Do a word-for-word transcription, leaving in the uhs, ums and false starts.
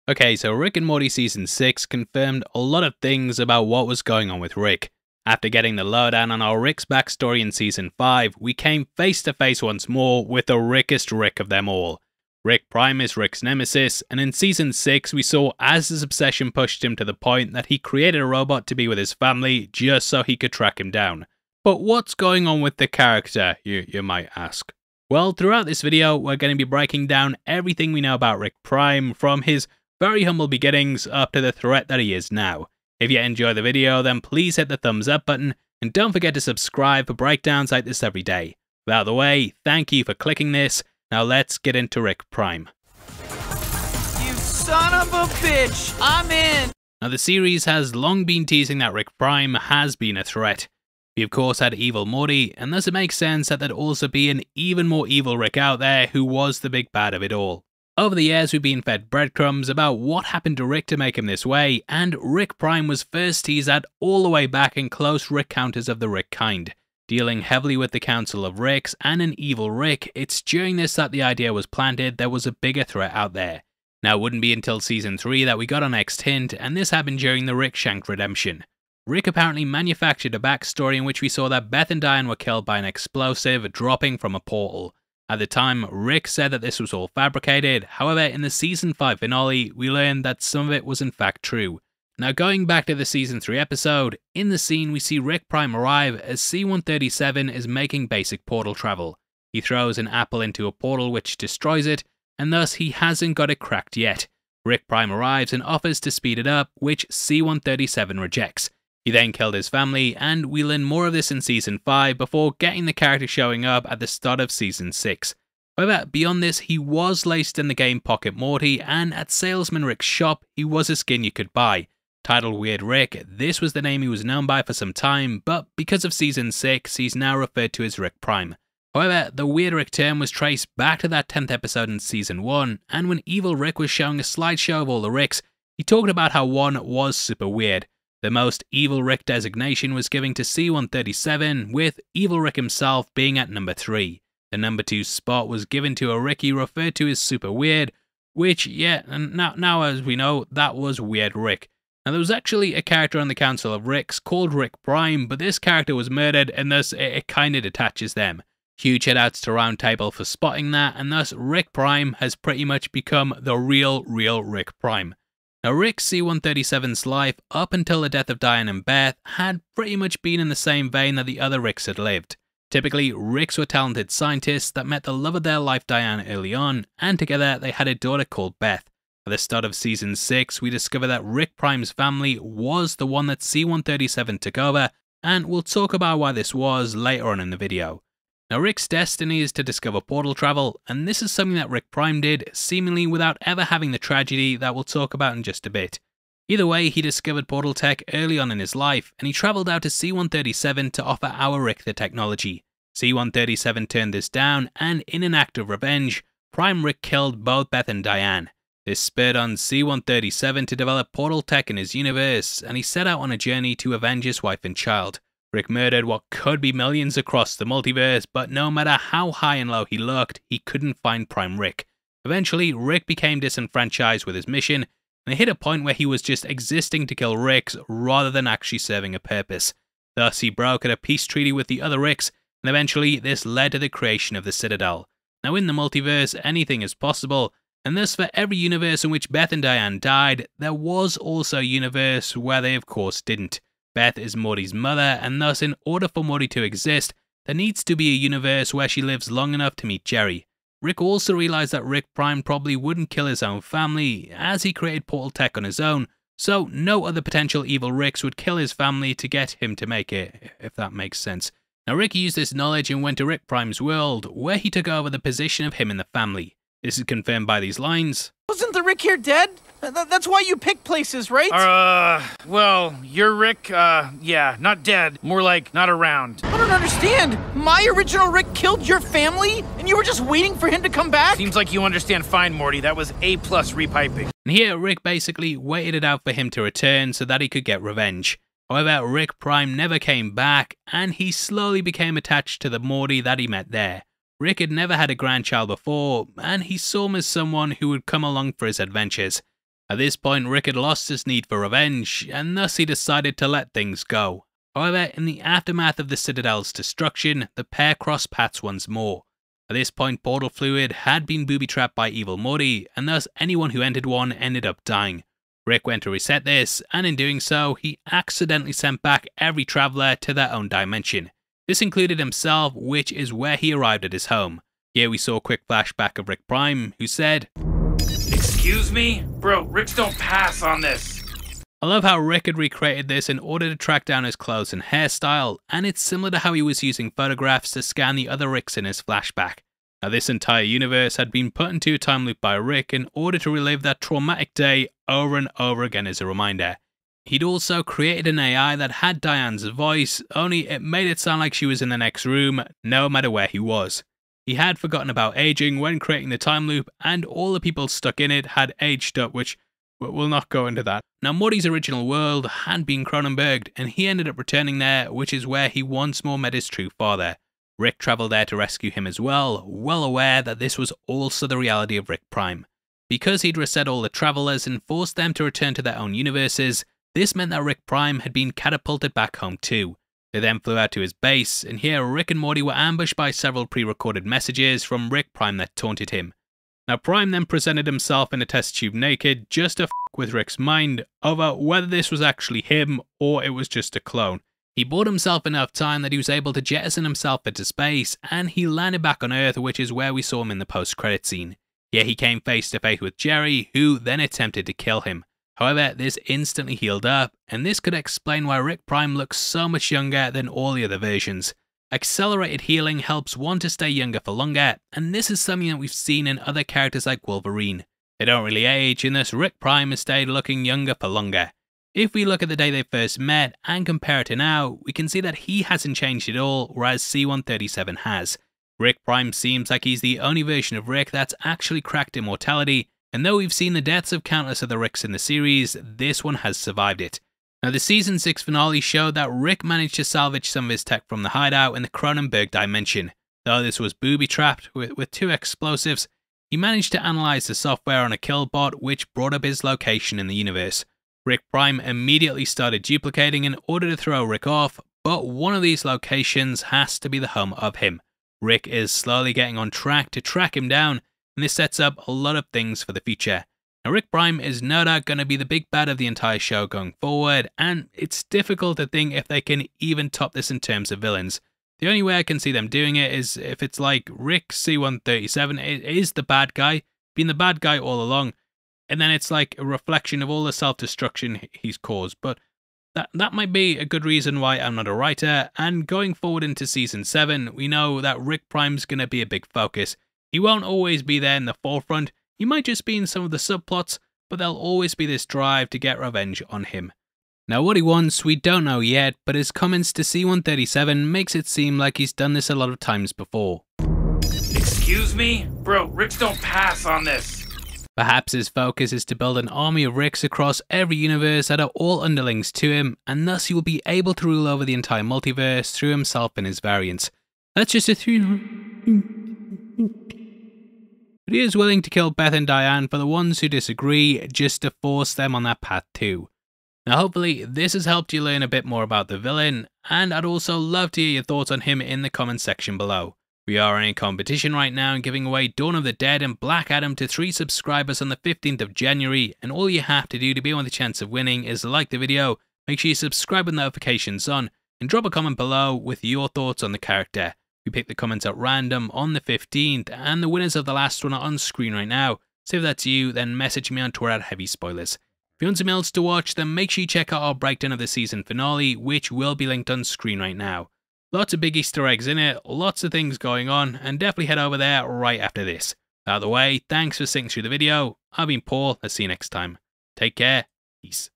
Okay, so Rick and Morty Season six confirmed a lot of things about what was going on with Rick. After getting the lowdown on our Rick's backstory in Season five, we came face to face once more with the Rickest Rick of them all. Rick Prime is Rick's nemesis, and in Season six we saw as his obsession pushed him to the point that he created a robot to be with his family just so he could track him down. But what's going on with the character, you, you might ask? Well, throughout this video we're going to be breaking down everything we know about Rick Prime, from his very humble beginnings up to the threat that he is now. If you enjoy the video, then please hit the thumbs up button, and don't forget to subscribe for breakdowns like this every day. Without the way, thank you for clicking this. Now let's get into Rick Prime. You son of a bitch! I'm in! Now the series has long been teasing that Rick Prime has been a threat. We of course had evil Morty, and thus it makes sense that there'd also be an even more evil Rick out there who was the big bad of it all. Over the years we've been fed breadcrumbs about what happened to Rick to make him this way, and Rick Prime was first teased at all the way back in close Rick counters of the Rick kind. Dealing heavily with the Council of Ricks and an evil Rick, it's during this that the idea was planted there was a bigger threat out there. Now it wouldn't be until Season three that we got our next hint, and this happened during the Rick Shank redemption. Rick apparently manufactured a backstory in which we saw that Beth and Diane were killed by an explosive dropping from a portal. At the time, Rick said that this was all fabricated. However, in the Season five finale, we learned that some of it was in fact true. Now going back to the Season three episode, in the scene we see Rick Prime arrive as C one thirty-seven is making basic portal travel. He throws an apple into a portal which destroys it, and thus he hasn't got it cracked yet. Rick Prime arrives and offers to speed it up, which C one thirty-seven rejects. He then killed his family, and we learn more of this in Season five before getting the character showing up at the start of Season six. However, beyond this, he was laced in the game Pocket Morty, and at Salesman Rick's shop, he was a skin you could buy. Titled Weird Rick, this was the name he was known by for some time, but because of Season six, he's now referred to as Rick Prime. However, the Weird Rick term was traced back to that tenth episode in Season one, and when Evil Rick was showing a slideshow of all the Ricks, he talked about how one was super weird. The most Evil Rick designation was given to C one thirty-seven, with Evil Rick himself being at number three. The number two spot was given to a Rick he referred to as Super Weird, which, yeah, and now, now as we know, that was Weird Rick. Now there was actually a character on the Council of Ricks called Rick Prime, but this character was murdered, and thus it, it kinda detaches them. Huge headouts to Roundtable for spotting that, and thus Rick Prime has pretty much become the real, real Rick Prime. Now Rick C one thirty-seven's life, up until the death of Diane and Beth, had pretty much been in the same vein that the other Ricks had lived. Typically, Ricks were talented scientists that met the love of their life Diane early on, and together they had a daughter called Beth. At the start of Season six, we discover that Rick Prime's family was the one that C one thirty-seven took over, and we'll talk about why this was later on in the video. Now Rick's destiny is to discover portal travel, and this is something that Rick Prime did, seemingly without ever having the tragedy that we'll talk about in just a bit. Either way, he discovered portal tech early on in his life, and he travelled out to C one thirty-seven to offer our Rick the technology. C one thirty-seven turned this down, and in an act of revenge, Prime Rick killed both Beth and Diane. This spurred on C one thirty-seven to develop portal tech in his universe, and he set out on a journey to avenge his wife and child. Rick murdered what could be millions across the multiverse, but no matter how high and low he looked, he couldn't find Prime Rick. Eventually, Rick became disenfranchised with his mission, and it hit a point where he was just existing to kill Ricks rather than actually serving a purpose. Thus, he brokered a peace treaty with the other Ricks, and eventually this led to the creation of the Citadel. Now in the multiverse, anything is possible, and thus for every universe in which Beth and Diane died, there was also a universe where they of course didn't. Beth is Morty's mother, and thus in order for Morty to exist, there needs to be a universe where she lives long enough to meet Jerry. Rick also realized that Rick Prime probably wouldn't kill his own family, as he created portal tech on his own, so no other potential evil Ricks would kill his family to get him to make it, if that makes sense. Now Rick used this knowledge and went to Rick Prime's world, where he took over the position of him in the family. This is confirmed by these lines. Wasn't the Rick here dead? Th that's why you pick places, right? Uh, well, you're Rick, uh, yeah, not dead. More like, not around. I don't understand. My original Rick killed your family, and you were just waiting for him to come back? Seems like you understand fine, Morty. That was A-plus repiping. And here, Rick basically waited it out for him to return so that he could get revenge. However, Rick Prime never came back, and he slowly became attached to the Morty that he met there. Rick had never had a grandchild before, and he saw him as someone who would come along for his adventures. At this point, Rick had lost his need for revenge, and thus he decided to let things go. However, in the aftermath of the Citadel's destruction, the pair crossed paths once more. At this point, portal fluid had been booby-trapped by evil Morty, and thus anyone who entered one ended up dying. Rick went to reset this, and in doing so, he accidentally sent back every traveller to their own dimension. This included himself, which is where he arrived at his home. Here we saw a quick flashback of Rick Prime, who said, "Excuse me? Bro, Ricks don't pass on this." I love how Rick had recreated this in order to track down his clothes and hairstyle, and it's similar to how he was using photographs to scan the other Ricks in his flashback. Now this entire universe had been put into a time loop by Rick in order to relive that traumatic day over and over again as a reminder. He'd also created an A I that had Diane's voice, only it made it sound like she was in the next room, no matter where he was. He had forgotten about aging when creating the time loop, and all the people stuck in it had aged up, which we'll not go into that. Now Morty's original world had been Cronenberged, and he ended up returning there, which is where he once more met his true father. Rick travelled there to rescue him as well, well aware that this was also the reality of Rick Prime. Because he'd reset all the travellers and forced them to return to their own universes, this meant that Rick Prime had been catapulted back home too. They then flew out to his base, and here Rick and Morty were ambushed by several pre-recorded messages from Rick Prime that taunted him. Now Prime then presented himself in a test tube naked just to f*** with Rick's mind over whether this was actually him or it was just a clone. He bought himself enough time that he was able to jettison himself into space, and he landed back on Earth, which is where we saw him in the post-credit scene. Here he came face to face with Jerry, who then attempted to kill him. However, this instantly healed up, and this could explain why Rick Prime looks so much younger than all the other versions. Accelerated healing helps one to stay younger for longer, and this is something that we've seen in other characters like Wolverine. They don't really age, and thus Rick Prime has stayed looking younger for longer. If we look at the day they first met and compare it to now, we can see that he hasn't changed at all, whereas C one thirty-seven has. Rick Prime seems like he's the only version of Rick that's actually cracked immortality, and though we've seen the deaths of countless other Ricks in the series, this one has survived it. Now the season six finale showed that Rick managed to salvage some of his tech from the hideout in the Cronenberg dimension. Though this was booby-trapped with, with two explosives, he managed to analyze the software on a killbot which brought up his location in the universe. Rick Prime immediately started duplicating in order to throw Rick off, but one of these locations has to be the home of him. Rick is slowly getting on track to track him down, and this sets up a lot of things for the future. Now Rick Prime is no doubt going to be the big bad of the entire show going forward, and it's difficult to think if they can even top this in terms of villains. The only way I can see them doing it is if it's like Rick C one thirty-seven is the bad guy, being the bad guy all along, and then it's like a reflection of all the self-destruction he's caused. But that that might be a good reason why I'm not a writer, and going forward into season seven, we know that Rick Prime's going to be a big focus. He won't always be there in the forefront, he might just be in some of the subplots, but there'll always be this drive to get revenge on him. Now what he wants we don't know yet, but his comments to C one thirty-seven makes it seem like he's done this a lot of times before. "Excuse me? Bro, Ricks don't pass on this." Perhaps his focus is to build an army of Ricks across every universe that are all underlings to him, and thus he will be able to rule over the entire multiverse through himself and his variants. That's just a three... But he is willing to kill Beth and Diane for the ones who disagree, just to force them on that path too. Now hopefully this has helped you learn a bit more about the villain, and I'd also love to hear your thoughts on him in the comments section below. We are in a competition right now and giving away Dawn of the Dead and Black Adam to three subscribers on the fifteenth of January, and all you have to do to be on the chance of winning is like the video, make sure you subscribe with notifications on, and drop a comment below with your thoughts on the character. We pick the comments at random on the fifteenth, and the winners of the last one are on screen right now, so if that's you, then message me on Twitter at Heavy Spoilers. If you want some else to watch, then make sure you check out our breakdown of the season finale, which will be linked on screen right now. Lots of big Easter eggs in it, lots of things going on, and definitely head over there right after this. Out of the way, thanks for sitting through the video. I've been Paul, I'll see you next time. Take care, peace.